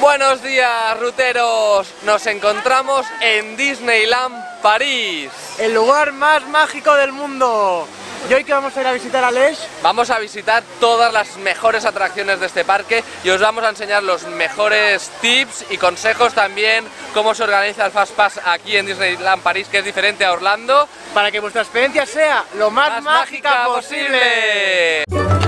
Buenos días, ruteros. Nos encontramos en Disneyland París, el lugar más mágico del mundo. ¿Y hoy que vamos a ir a visitar, Aleix? Vamos a visitar todas las mejores atracciones de este parque y os vamos a enseñar los mejores tips y consejos también, cómo se organiza el Fast Pass aquí en Disneyland París, que es diferente a Orlando, para que vuestra experiencia sea lo más mágica posible.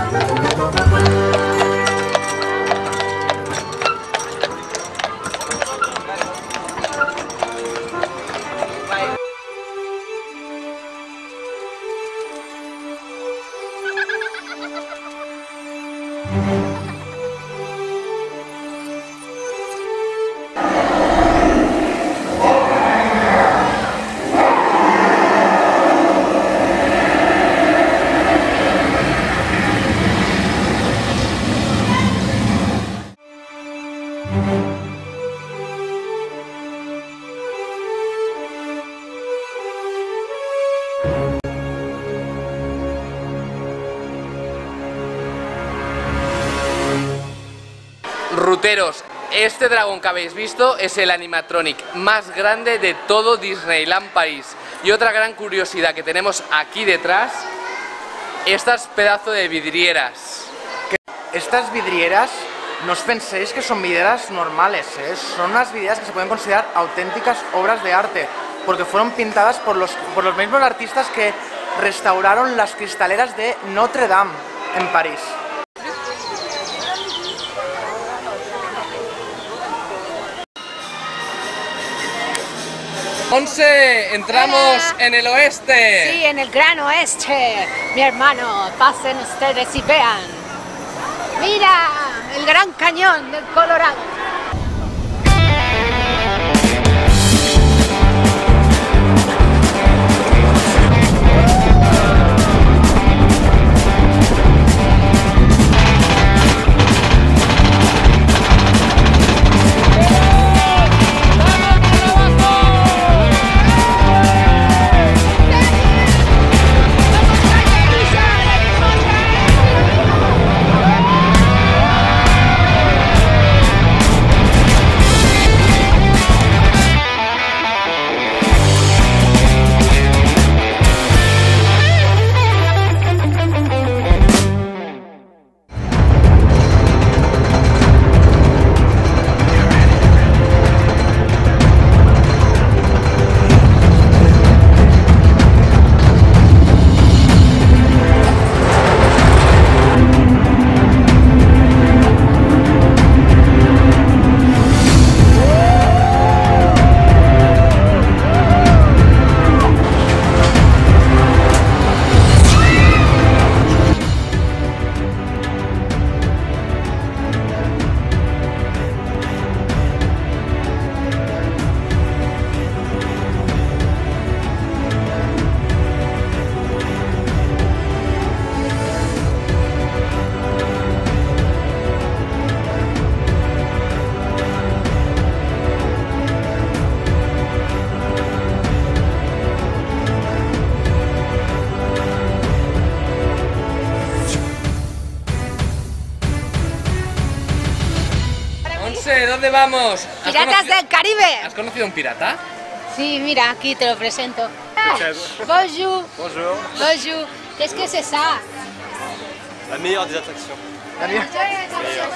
Ruteros, este dragón que habéis visto es el animatronic más grande de todo Disneyland París. Y otra gran curiosidad que tenemos aquí detrás, estas pedazos de vidrieras. Estas vidrieras, no os penséis que son vidrieras normales, son unas vidrieras que se pueden considerar auténticas obras de arte, porque fueron pintadas por los mismos artistas que restauraron las cristaleras de Notre Dame en París. Once, entramos en el oeste. Sí, en el gran oeste, mi hermano. Pasen ustedes y vean. Mira, el Gran Cañón del Colorado. ¿Dónde vamos? Piratas del Caribe. ¿Has conocido a un pirata? Sí, mira, aquí te lo presento. Bonjour. Bonjour. Bonjour. Qu'est-ce que c'est ça? La meilleure des attractions. La mejor atracción.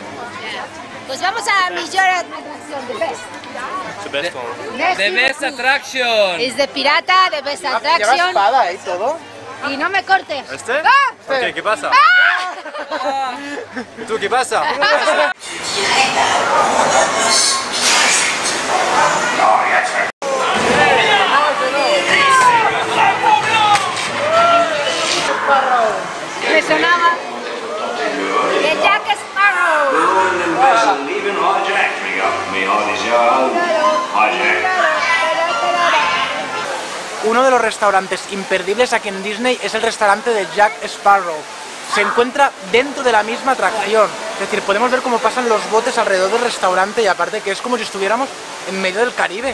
Pues vamos a la mejor atracción, the best. The best one. The Best Attraction. Es de pirata, de best ¿Lleva attraction. espada y todo? Y no me cortes. ¿Este? ¡Ah! Ok, ¿qué pasa? ¿Y tú qué pasa? Me sonaba. De Jack Sparrow. Uno de los restaurantes imperdibles aquí en Disney es el restaurante de Jack Sparrow. Se encuentra dentro de la misma atracción, es decir, podemos ver cómo pasan los botes alrededor del restaurante y aparte que es como si estuviéramos en medio del Caribe.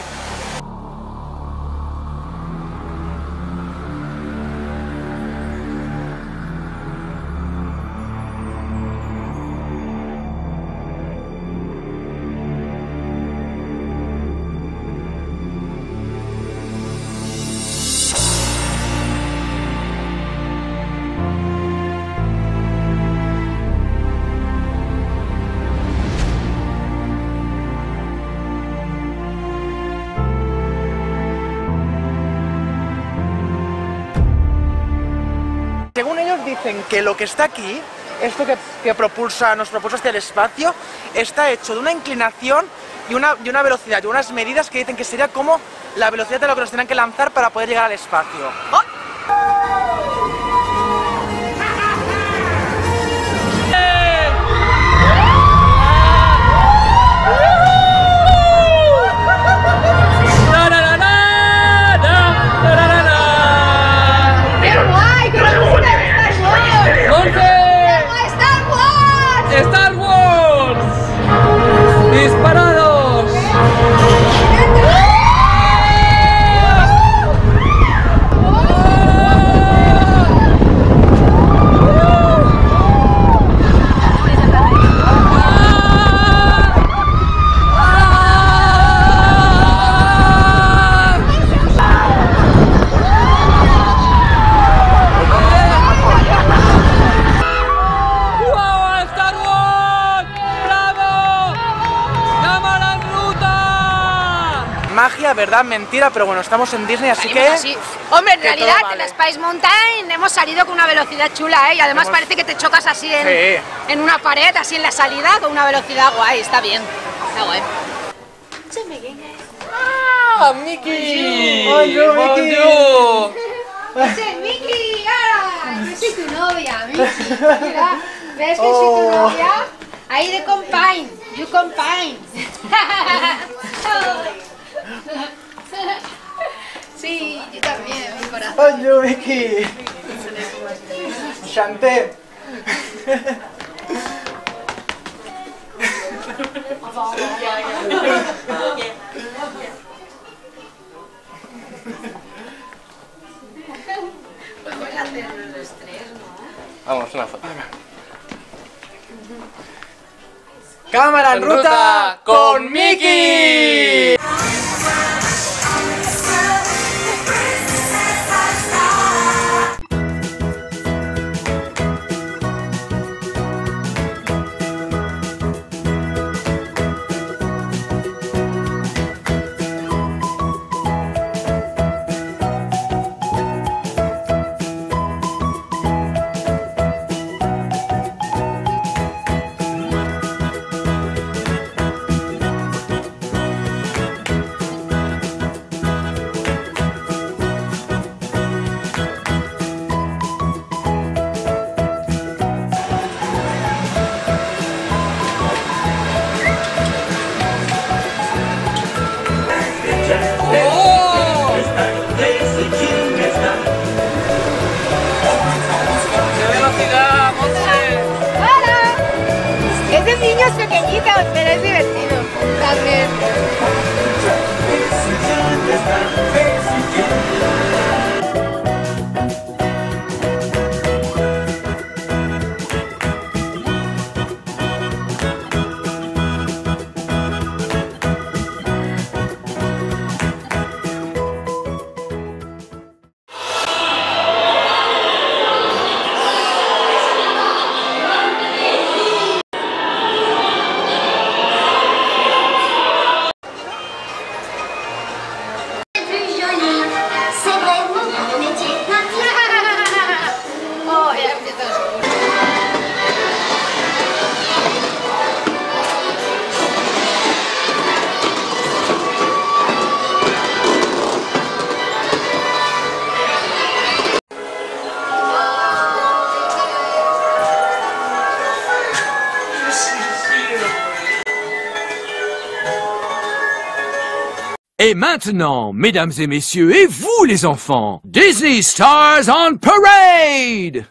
dicen que lo que está aquí, esto que nos propulsa hacia el espacio, está hecho de una inclinación y una velocidad y unas medidas que dicen que sería como la velocidad de lo que nos tendrán que lanzar para poder llegar al espacio. ¡Oh! ¡Star Wars! ¡Disparados! Magia, verdad, mentira, pero bueno, estamos en Disney, así que... Sí. Hombre, en realidad, vale. en la Space Mountain hemos salido con una velocidad chula, ¿eh? Y además parece que te chocas así en una pared, así en la salida, con una velocidad guay, está bien. Está guay. ¡Ah, Mickey! ¡Bonjour, Mickey! ¡Bonjour! ¡Ese Mickey! ¡Ah! Yo soy tu novia, Mickey. Mira, ¿ves que soy tu novia? Ahí de compine, you compine. Sí, yo también, mi corazón. ¡Bonjour, Mickey! ¡Chanté! Podemos hacernos los tres, ¿no? Vamos, una foto. ¡Cámara en ruta con Mickey! Niños pequeñitos, pero es divertido también. Et maintenant, mesdames et messieurs, et vous les enfants, Disney Stars on Parade!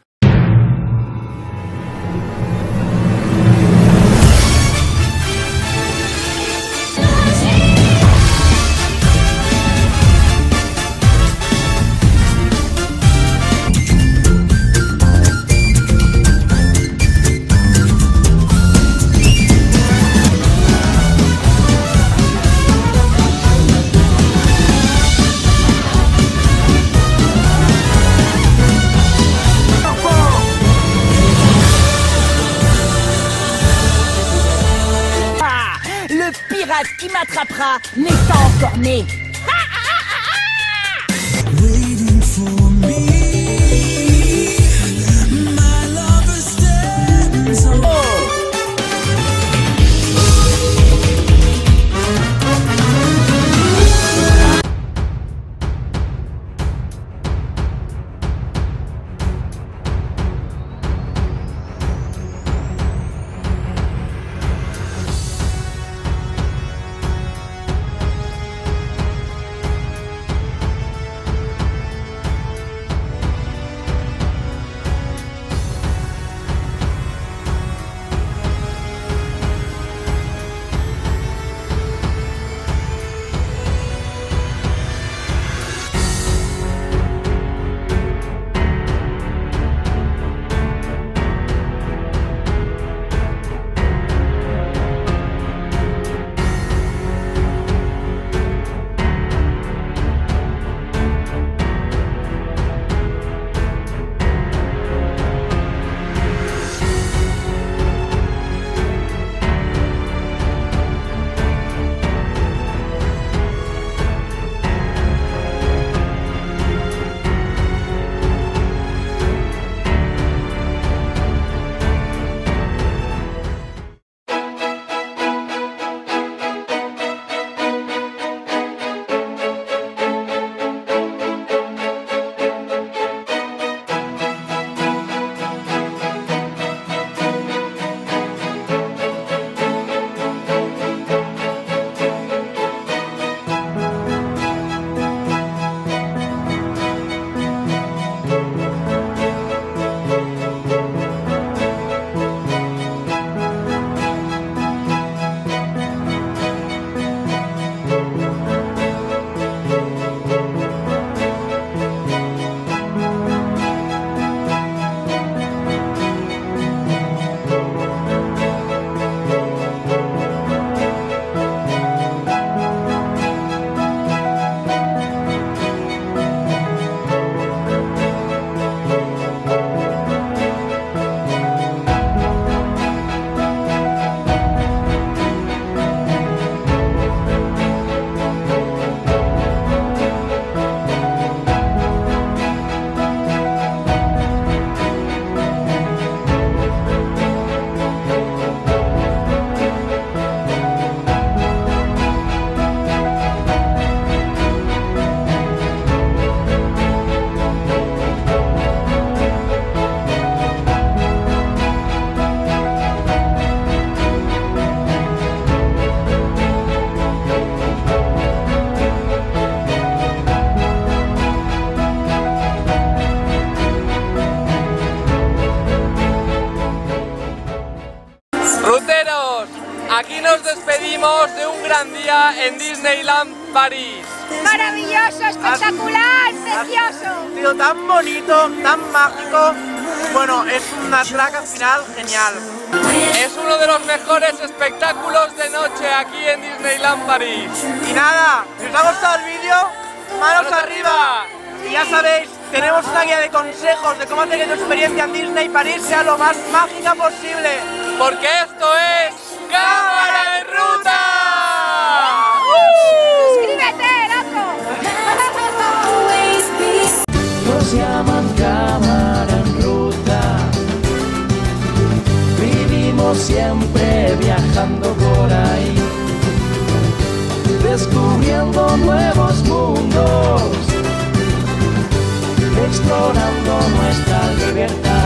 Qui m'attrapera n'est pas encore né. Waiting for me, my despedimos de un gran día en Disneyland París. Maravilloso, espectacular, precioso. Ha sido tan bonito, tan mágico. Bueno, es una traca final genial. Es uno de los mejores espectáculos de noche aquí en Disneyland París. Y nada, si os ha gustado el vídeo, manos arriba. Y ya sabéis, tenemos una guía de consejos de cómo hacer que tu experiencia en Disney París sea lo más mágica posible. Porque esto es ¡Cámara en Ruta! ¡Suscríbete, loco! Nos llaman Cámara en Ruta. Vivimos siempre viajando por ahí, descubriendo nuevos mundos, explorando nuestra libertad.